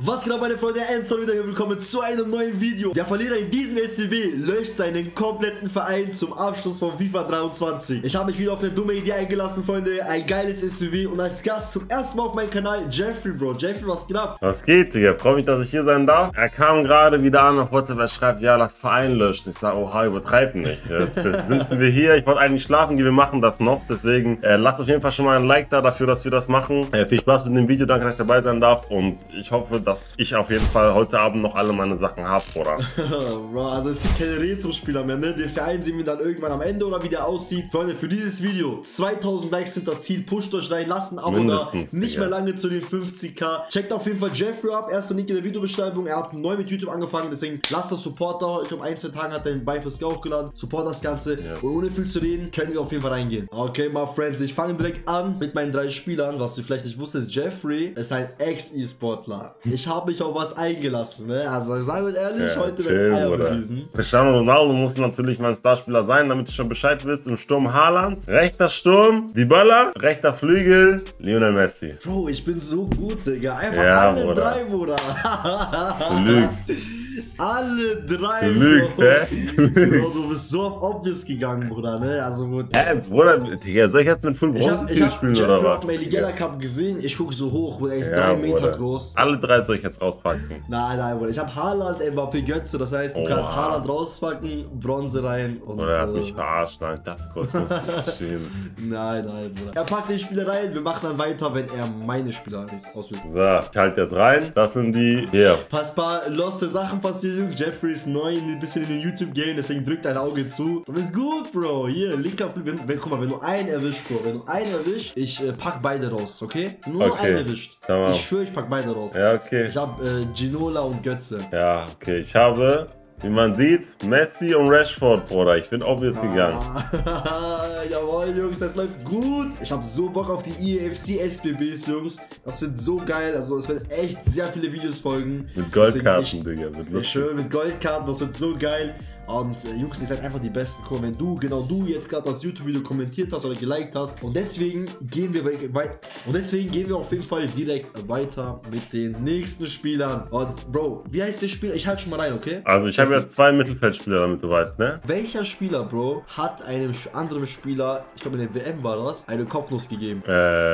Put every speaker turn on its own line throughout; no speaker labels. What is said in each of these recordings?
Was geht ab, meine Freunde? Ernsthaft wieder willkommen zu einem neuen Video. Der Verlierer in diesem SCW löscht seinen kompletten Verein zum Abschluss von FIFA 23. Ich habe mich wieder auf eine dumme Idee eingelassen, Freunde. Ein geiles SCW und als Gast zum ersten Mal auf meinem Kanal Jeffrey, Bro. Jeffrey, was geht ab?
Was geht, Digga? Freue mich, dass ich hier sein darf. Er kam gerade wieder an auf WhatsApp, er schreibt, ja, lass Verein löschen. Ich sage, oha, übertreib nicht. Jetzt sind wir hier. Ich wollte eigentlich schlafen gehen, wir machen das noch. Deswegen lasst auf jeden Fall schon mal ein Like da dafür, dass wir das machen. Viel Spaß mit dem Video, danke, dass ich dabei sein darf. Und ich hoffe, dass ich auf jeden Fall heute Abend noch alle meine Sachen habe, oder?
Bro, also es gibt keine Retro-Spieler mehr, ne? Den Verein sehen wir dann irgendwann am Ende oder wie der aussieht. Freunde, für dieses Video 2000 Likes sind das Ziel. Pusht euch rein, lasst ein Abo
mindestens,
da. Nicht mehr lange zu den 50k. Checkt auf jeden Fall Jeffrey ab. Erster Link in der Videobeschreibung. Er hat neu mit YouTube angefangen, deswegen lasst das Support da. Ich glaube, ein, zwei Tagen hat er den Beifluss hochgeladen. Support das Ganze. Yes. Und ohne viel zu reden, können wir auf jeden Fall reingehen. Okay, my friends, ich fange direkt an mit meinen 3 Spielern. Was ihr vielleicht nicht wusstet, Jeffrey ist ein Ex-E-Sportler. Ich habe mich auf was eingelassen, ne? Also ich sage euch ehrlich, ja, heute wird Eier bewiesen.
Cristiano Ronaldo muss natürlich mein Starspieler sein, damit ihr schon Bescheid wisst. Im Sturm Haaland, rechter Sturm Dybala, rechter Flügel Lionel Messi.
Bro, ich bin so gut, Digga. Einfach ja, alle Bruder. 3, Bruder.
Du lügst.
Alle 3,
Du lügst, hä?
Bro, du bist so auf Obvious gegangen, Bruder, ne? Also gut.
Bruder, Digga, soll ich jetzt mit Full Bronze spielen
oder was? Ich hab
auf
dem Eligella Cup gesehen, ich gucke so hoch, er ist 3 Meter
Bruder.
groß.
Alle 3 soll ich jetzt rauspacken?
Nein, Bruder. Ich habe Haaland, Mbappé, Götze, das heißt, du kannst Haaland rauspacken, Bronze rein und...
Oder er hat mich verarscht, nein, ich dachte kurz, muss ich schämen.
Nein, Bruder. Er packt die Spieler rein, wir machen dann weiter, wenn er meine Spieler auswählt.
So, ich halte jetzt rein, das sind die hier.
Paar loste Sachen passieren, Jungs. Jeffrey ist neu, ein bisschen in den YouTube-Game, deswegen drückt ein Auge zu. Du bist gut, Bro. Hier, linker Flügel. Guck mal, wenn du einen erwischt, Bro, wenn du einen erwischt, ich pack beide raus, okay? Nur einen erwischt. Tamam. Ich schwöre, ich pack beide raus.
Ja, okay.
Ich habe Ginola und Götze.
Ja, okay. Ich habe, wie man sieht, Messi und Rashford, Bruder. Ich bin obvious gegangen.
Jawohl, Jungs, das läuft gut. Ich habe so Bock auf die EFC SBBs, Jungs. Das wird so geil. Also, es werden echt sehr viele Videos folgen.
Mit Goldkarten, Digga.
Schön, mit Goldkarten. Das wird so geil. Und Jungs, ihr seid einfach die Besten. Guck, wenn du jetzt gerade das YouTube-Video kommentiert hast oder geliked hast. Und deswegen gehen wir auf jeden Fall direkt weiter mit den nächsten Spielern. Und Bro, wie heißt der Spieler? Ich halte schon mal rein, okay?
Also ich habe ja 2 Mittelfeldspieler, damit du weißt, ne?
Welcher Spieler, Bro, hat einem anderen Spieler, ich glaube in der WM war das, eine Kopfnuss gegeben?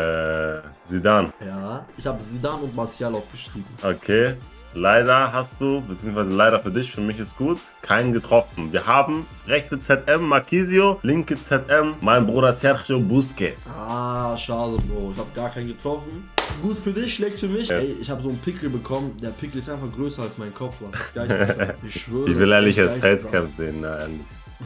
Zidane.
Ja, ich habe Zidane und Martial aufgeschrieben.
Okay. Leider hast du, beziehungsweise leider für dich, für mich ist gut, keinen getroffen. Wir haben rechte ZM Marquisio, linke ZM mein Bruder Sergio Busquets.
Ah, schade, Bro. Ich habe gar keinen getroffen. Gut für dich, schlecht für mich. Yes. Ey, ich habe so einen Pickel bekommen. Der Pickel ist einfach größer als mein Kopf. Das Geilste. Ich schwöre.
Ich will ehrlich als Facecam sehen, nein.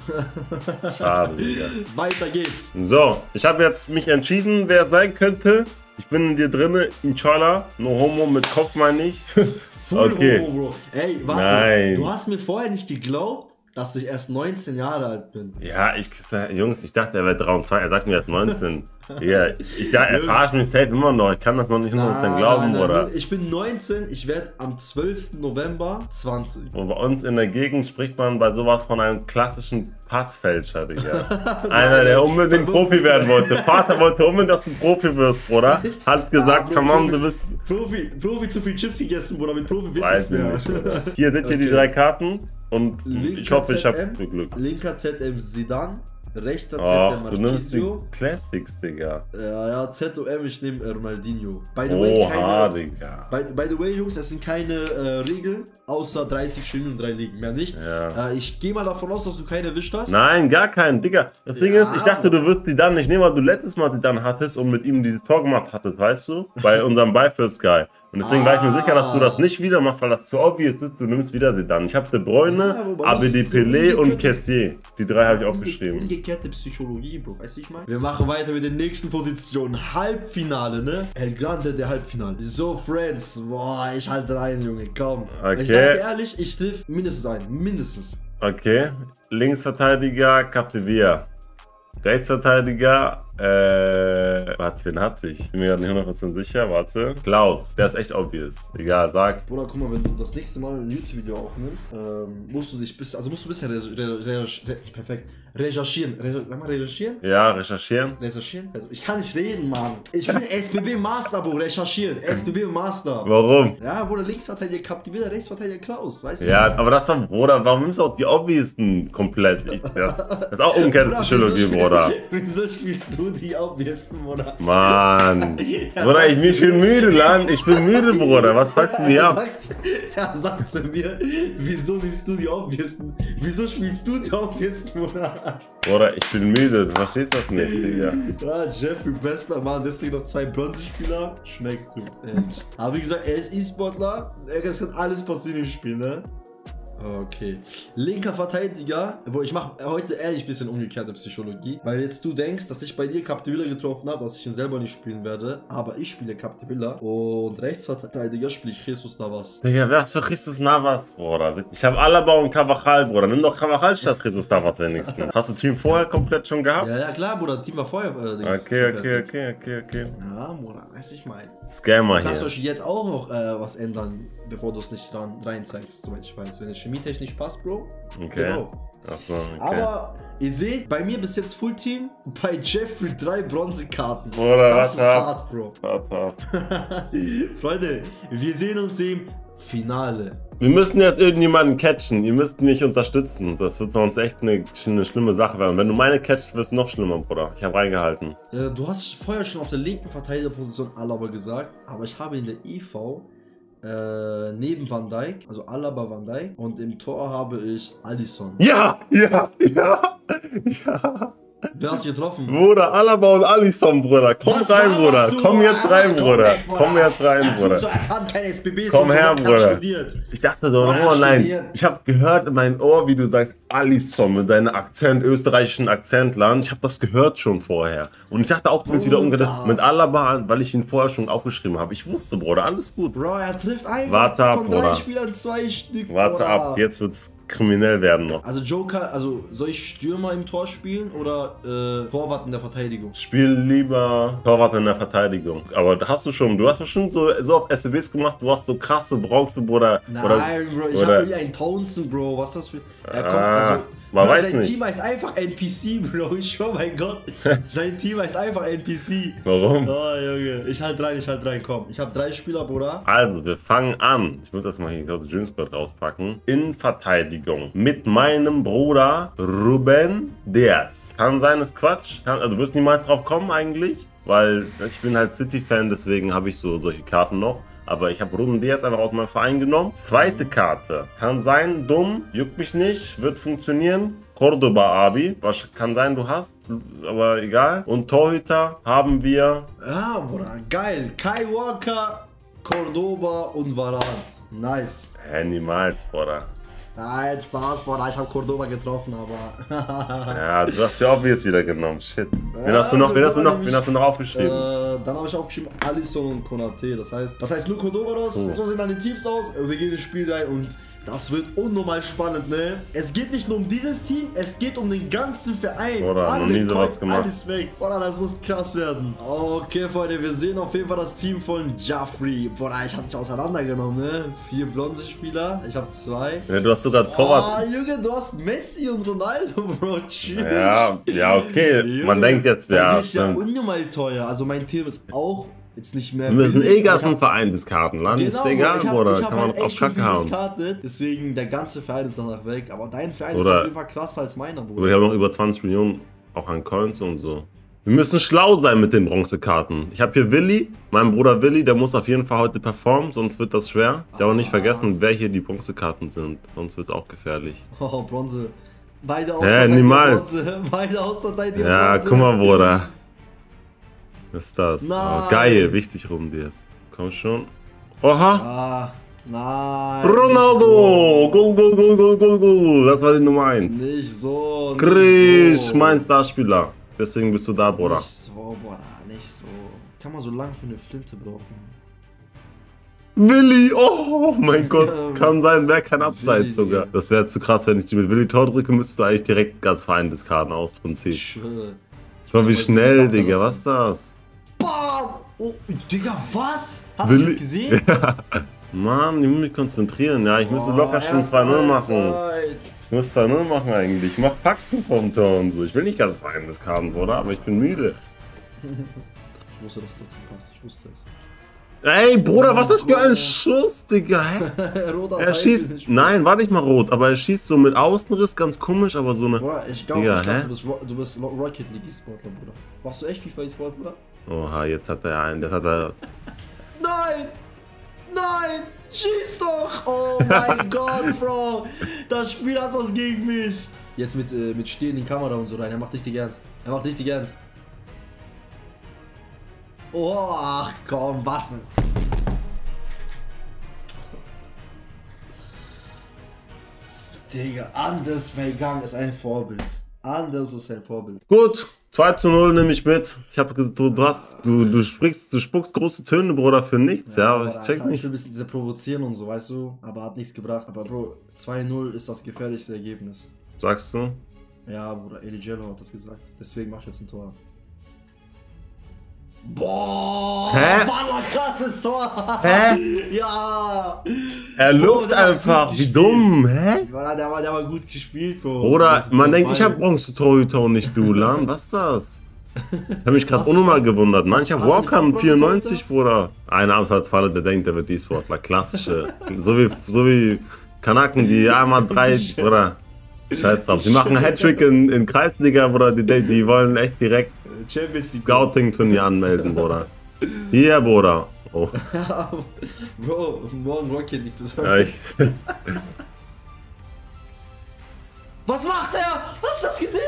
Schade, Digga.
Weiter geht's.
So, ich habe jetzt mich entschieden, wer es sein könnte. Ich bin in dir drinne, inshallah. No homo, mit Kopf meine ich.
Okay. Homo, Bro. Ey, warte,
nein.
Du hast mir vorher nicht geglaubt, dass ich erst 19 Jahre alt bin.
Ja, Jungs, ich dachte, er wäre 23, er sagt mir erst 19. Ja, ich dachte, er verarscht mich safe immer noch, ich kann das noch nicht 100% glauben, oder?
Ich bin 19, ich werde am 12. November 20.
Und bei uns in der Gegend spricht man bei sowas von einem klassischen Passfälscher, Digga. Einer, der unbedingt Profi werden wollte. Vater wollte unbedingt, dass du Profi wirst, Bruder. Hat gesagt, komm on, du bist...
Profi zu viel Chips gegessen, Bruder, mit Profi wird
nichts mehr. Hier seht ihr die 3 Karten und ich hoffe, ich habe Glück.
Linker ZM Zidane, rechter ZM Marquisio.
Du nimmst die Classics, Digga.
Ja, ZOM, ich nehme Ronaldinho. By the way,
Digga.
By the way, Jungs, es sind keine Regeln, außer 30 Schienen und 3 Ligen, mehr nicht. Ja. Ich gehe mal davon aus, dass du keine erwischt hast.
Nein, gar keinen, Digga. Das Ding ist, ich dachte, du wirst die dann nicht nehmen, weil du letztes Mal die dann hattest und mit ihm dieses Tor gemacht hattest, weißt du? Bei unserem Beifluss-Guy. Und deswegen war ich mir sicher, dass du das nicht wieder machst, weil das zu obvious ist. Du nimmst wieder sie dann. Ich habe De Bruyne, Abedi Pelé und Kessier. Die 3 habe ich aufgeschrieben.
Umgekehrte Psychologie, Bro. Weißt du, wie ich meine? Wir machen weiter mit der nächsten Position. Halbfinale, ne? El Grande, der Halbfinale. So, Friends. Boah, ich halte rein, Junge. Komm.
Okay.
Ich sag dir ehrlich, ich triff mindestens einen. Mindestens.
Okay. Linksverteidiger, Capdevia. Rechtsverteidiger, Warte, wen hatte ich? Ich bin mir gerade nicht 100% sicher. Warte. Klaus. Der ist echt obvious. Egal, sag.
Bruder, guck mal, wenn du das nächste Mal ein YouTube-Video aufnimmst, musst du ein bisschen perfekt recherchieren. Sag mal recherchieren?
Ja, recherchieren.
Recherchieren? Also, ich kann nicht reden, Mann. Ich bin SBB Master, Bro. Recherchieren. SBB Master.
Warum?
Ja, Bruder, Linksverteidiger Captivilla, Rechtsverteidiger Klaus. Weißt du?
Ja, aber das war, Bruder, warum nimmst du auch die obviesten komplett? Das ist auch umgekehrte Psychologie, Bruder.
Wieso spielst du die obvioussten, Bruder?
Mann. Bruder, ich bin müde, Land. Ich bin müde, Bruder. Was fuckst du mir ab?
Sagst du mir, wieso nimmst du die obvioussten? Wieso spielst du die obvioussten, Bruder?
Bruder, ich bin müde. Du verstehst das nicht, Digga.
Ja, Jeffrey Bessler, Mann, deswegen noch 2 Bronzespieler. Schmeckt uns, ehrlich. Aber wie gesagt, er ist E-Sportler. Es kann alles passieren im Spiel, ne? Okay. Linker Verteidiger. Boah, ich mache heute ehrlich ein bisschen umgekehrte Psychologie. Weil jetzt du denkst, dass ich bei dir Captivilla getroffen habe, dass ich ihn selber nicht spielen werde. Aber ich spiele Captivilla. Und Rechtsverteidiger spiele ich Jesus Navas.
Digga, wer ist für Jesus Navas, Bruder? Ich habe Alaba und Carvajal, Bruder. Nimm doch Carvajal statt Jesus Navas wenigstens. Hast du Team vorher komplett schon gehabt?
Ja, ja, klar, Bruder. Team war vorher.
Okay.
Ja, Bruder, weiß ich mein.
Scammer
Du kannst
hier.
euch jetzt auch noch was ändern, bevor du es nicht rein zeigst, soweit ich weiß. Wenn es chemietechnisch passt, Bro.
Okay.
Genau.
Achso, okay.
Aber ihr seht, bei mir bis jetzt Fullteam, bei Jeffrey 3 Bronzekarten.
Bruder,
das ist
warte
hart, Bro.
Warte.
Freunde, wir sehen uns im Finale.
Wir müssten jetzt irgendjemanden catchen. Ihr müsst mich unterstützen. Das wird sonst echt eine schlimme Sache werden. Wenn du meine catchst, wirst du noch schlimmer, Bruder. Ich habe reingehalten.
Du hast vorher schon auf der linken Verteidigerposition Alaba gesagt, aber ich habe in der IV neben Van Dijk, also Alaba Van Dijk, und im Tor habe ich Alisson.
Ja.
Wer hast du getroffen?
Bruder, Alaba und Alisson, Bruder. Komm rein, Bruder. Komm jetzt rein, Bruder. Komm jetzt rein, Bruder. Komm her, Bruder. Ich dachte so, oh nein. Ich habe gehört in meinem Ohr, wie du sagst, Alisson mit deinem Akzent, österreichischen Akzentland. Ich habe das gehört schon vorher. Und ich dachte auch, du bist wieder umgedreht mit Alaba, weil ich ihn vorher schon aufgeschrieben habe. Ich wusste, Bruder, alles gut.
Bro, er trifft einfach
Warte ab,
von 3
Bruder.
Spielern 2 Stück.
Warte ab, jetzt wird's kriminell werden noch.
Also Joker, also soll ich Stürmer im Tor spielen oder Torwart in der Verteidigung?
Spiel lieber Torwart in der Verteidigung. Aber du hast bestimmt so oft SBBs gemacht, du hast so krasse Bronze, Bruder.
Nein, Bro, ich habe wie ein Townsend, Bro. Was ist das für... Er kommt, also...
Man weiß
sein
nicht.
Team heißt einfach NPC, Bro. Ich schwör, mein Gott. Sein Team heißt einfach NPC.
Warum?
Oh, Junge. Ich halt rein, komm. Ich habe 3 Spieler, Bruder.
Also, wir fangen an. Ich muss erstmal hier kurz Dreamsquad rauspacken. In Verteidigung. Mit meinem Bruder Ruben Diaz. Kann sein, ist Quatsch. Also, du wirst niemals drauf kommen eigentlich. Weil ich bin halt City-Fan, deswegen habe ich solche Karten noch. Aber ich habe Ruben Diaz einfach aus meinem Verein genommen. Zweite Karte. Kann sein, dumm, juckt mich nicht, wird funktionieren. Cordoba Abi. Was kann sein, du hast, aber egal. Und Torhüter haben wir...
Ja, Bruder, geil. Kai Walker, Cordoba und Varane. Nice.
Niemals, Bruder.
Nein, Spaß, Bruder. Ich habe Cordoba getroffen, aber...
Ja, du hast ja obvious wieder genommen. Shit. Wen hast du noch aufgeschrieben?
Dann habe ich aufgeschrieben Alisson und Konate. Das heißt nur Cordoba raus. So sehen dann die Teams aus. Wir gehen ins Spiel rein und das wird unnormal spannend, ne? Es geht nicht nur um dieses Team, es geht um den ganzen Verein.
Oder noch nie sowas gemacht.
Alles weg. Boah, das muss krass werden. Okay, Freunde, wir sehen auf jeden Fall das Team von Jeffrey. Boah, ich hab dich auseinandergenommen, ne? 4 Bronzespieler, ich habe 2.
Ja, du hast sogar Torwart.
Ah, Junge, du hast Messi und Ronaldo, Bro. Tschüss.
Ja, okay.
Junge,
man denkt jetzt,
ja, ist ja unnormal teuer. Also mein Team ist auch jetzt nicht mehr.
Wir sind eh ganz ein Verein des Kartenland.
Genau,
ist egal, Bruder.
Ich
Kann man
halt
auf Kacke hauen.
Deswegen, der ganze Verein ist danach weg. Aber dein Verein ist auf jeden Fall krasser als meiner, Bruder.
Wir haben noch über 20 Millionen auch an Coins und so. Wir müssen schlau sein mit den Bronzekarten. Ich habe hier Willi, mein Bruder Willi, der muss auf jeden Fall heute performen, sonst wird das schwer. Ich habe auch nicht vergessen, wer hier die Bronzekarten sind, sonst wird es auch gefährlich.
Oh, Bronze. Beide außer
niemals.
Bronze. Beide außer Bronze.
Ja, guck mal, Bruder. Was ist das?
Nein.
Oh, geil, wichtig rum dir ist. Komm schon. Oha!
Nein.
Ronaldo! Goal. Das war die Nummer 1.
Nicht so.
Krisch, mein Starspieler. Deswegen bist du da, Bruder.
Nicht so, Bruder, nicht so. Kann man so lang für eine Flinte brauchen.
Willi, oh mein Gott, kann sein, wäre kein Abseits sogar. Das wäre zu krass, wenn ich die mit Willi Tor drücke, müsstest du eigentlich direkt ganz Feindeskarten aus Prinzip. Guck mal, wie schnell, Digga, was ist das?
Bam! Oh, Digga, was? Hast du das gesehen?
Ja. Mann, ich muss mich konzentrieren. Ja, ich müsste locker schon 2-0 machen. Ich muss 2-0 machen eigentlich. Ich mach Faxen vom Tor und so. Ich will nicht ganz verheimnis haben, Bruder, aber ich bin müde.
Ich wusste, dass du das passt. Ich wusste es.
Ey, Bruder, was ist das für ein Schuss, Digga? Hä? Er schießt. Nein, war nicht mal rot, aber er schießt so mit Außenriss, ganz komisch, aber so eine.
Bruder, ich glaube, du bist Rocket League E-Sportler, Bruder. Machst du echt FIFA E-Sport, Bruder?
Oha, jetzt hat er einen, das hat er.
Nein! Nein! Schieß doch! Oh mein Gott, Bro! Das Spiel hat was gegen mich! Jetzt mit Stehen in die Kamera und so rein. Er macht richtig ernst. Er macht richtig ernst. Oh, ach komm, was denn? Digga, Anders Wegang ist ein Vorbild. Anders ist ein Vorbild.
Gut, 2-0 nehme ich mit. Ich habe gesagt, du spuckst große Töne, Bruder, für nichts, ja, aber ich check nicht.
Ich will ein bisschen provozieren und so, weißt du, aber hat nichts gebracht. Aber Bro, 2-0 ist das gefährlichste Ergebnis.
Sagst du?
Ja, Bruder, Eli Jello hat das gesagt. Deswegen mach ich jetzt ein Tor. Boah,
hä?
war ein krasses Tor.
Hä?
Ja.
Er luft einfach, wie dumm, hä?
Der war gut gespielt, Bro.
Oder man denkt, ich habe Bronze-Torhüter und nicht du, Lan. Was ist das? Ich habe mich gerade unnormal gewundert. Nein, ich habe Walkham 94, Bruder. Eine Abseitsfalle, der denkt, der wird E-Sportler. Klassische. so wie Kanaken, die einmal 3, Bruder. Scheiß drauf. Die machen einen Hattrick in Kreisliga, Bruder. Die wollen echt direkt Scouting-Turnier anmelden, Bruder. Hier, Bruder. Oh.
Bro, morgen Rocket League zusammen.
Ja,
Was macht er? Hast du das gesehen?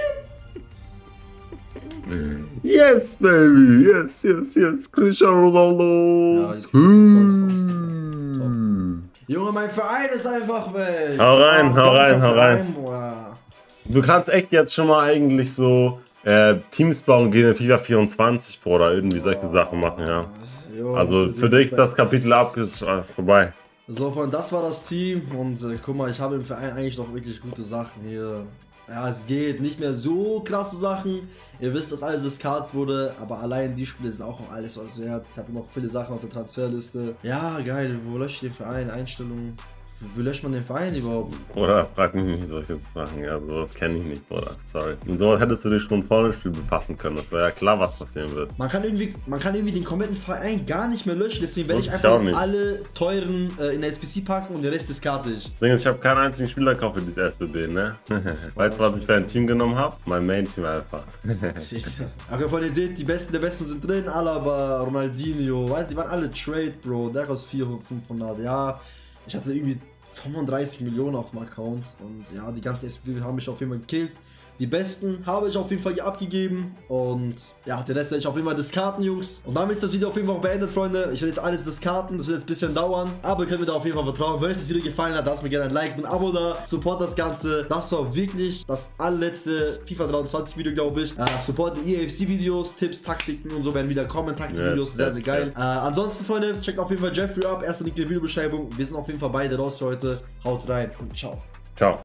Yes, baby. Yes. Cristiano Ronaldo.
Ja, Junge, mein Verein ist einfach weg.
Hau rein. Du kannst echt jetzt schon mal eigentlich so Teams bauen gehen in FIFA 24, Bruder. Irgendwie solche Sachen machen, ja. Jo, also für dich ist das Kapitel vorbei.
So, das war das Team und guck mal, ich habe im Verein eigentlich noch wirklich gute Sachen hier. Ja, es geht, nicht mehr so krasse Sachen. Ihr wisst, dass alles discard wurde, aber allein die Spiele sind auch noch alles was wert. Ich hatte noch viele Sachen auf der Transferliste. Ja, geil, wo lösche ich den Verein? Einstellungen. Wie löscht man den Verein überhaupt?
Oder frag mich nicht solche Sachen, ja, sowas kenne ich nicht, Bruder, sorry. Und sowas hättest du dich schon vor dem Spiel bepassen können, das war ja klar, was passieren wird.
Man kann irgendwie den kompletten Verein gar nicht mehr löschen, deswegen werde ich einfach alle teuren in der SBC packen und den Rest diskarte ich.
Das Ding ist, ich habe keinen einzigen Spieler gekauft für dieses SBB, ne? Weißt du, was ich für ein Team genommen habe? Mein Main-Team einfach.
Okay, von ihr seht, die Besten der Besten sind drin, Alaba, Ronaldinho, weißt du, die waren alle Trade, Bro, der kostet 400, 500, ja. Ich hatte irgendwie 35 Millionen auf dem Account und ja, die ganzen SPB haben mich auf jeden Fall gekillt. Die besten habe ich auf jeden Fall abgegeben und ja, den Rest werde ich auf jeden Fall diskarten, Jungs. Und damit ist das Video auf jeden Fall auch beendet, Freunde. Ich werde jetzt alles diskarten, das wird jetzt ein bisschen dauern, aber ihr könnt mir da auf jeden Fall vertrauen. Wenn euch das Video gefallen hat, lasst mir gerne ein Like und ein Abo da, support das Ganze. Das war wirklich das allerletzte FIFA 23 Video, glaube ich. Support die EAFC-Videos, Tipps, Taktiken und so werden wieder kommen. Taktik-Videos, sehr geil. Ansonsten, Freunde, checkt auf jeden Fall Jeffrey ab. Erster Link in der Videobeschreibung. Wir sind auf jeden Fall beide raus für heute. Haut rein und ciao.
Ciao.